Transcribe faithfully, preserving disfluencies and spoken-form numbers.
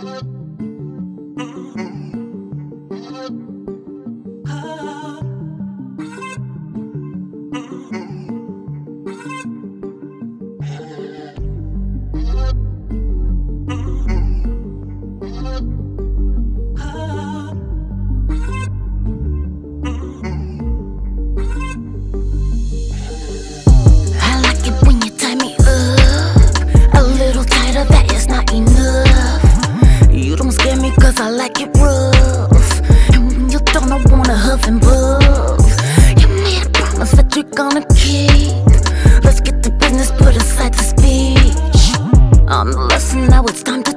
I like it rough, and when you don't, I wanna huff and puff. You made a promise that you're gonna keep. Let's get to business, put aside the speech. On the lesson, now it's time to